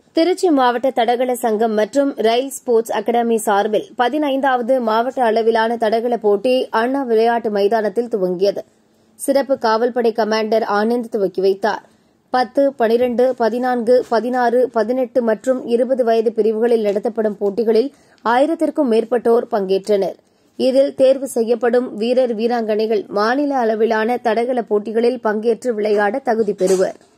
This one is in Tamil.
திருச்சி மாவட்ட தடகள சங்கம் மற்றும் ரயில் ஸ்போர்ட்ஸ் அகாடமி சார்பில் 15வது மாவட்ட அளவிலான தடகள போட்டி அண்ணா விளையாட்டு மைதானத்தில் துவங்கியது. சிறப்பு காவல்படை கமாண்டர் ஆனந்த் துவக்கி வைத்தார். 10, 12, 14, 16, 18 மற்றும் 20 வயது பிரிவுகளில் நடத்தப்படும் போட்டிகளில் 1000க்கும் மேற்பட்டோர் பங்கேற்றனர். இதில் தேர்வு செய்யப்படும் வீரர் வீராங்கனைகள் மாநில அளவிலான தடகள போட்டிகளில் பங்கேற்று விளையாட தகுதி பெறுவர்.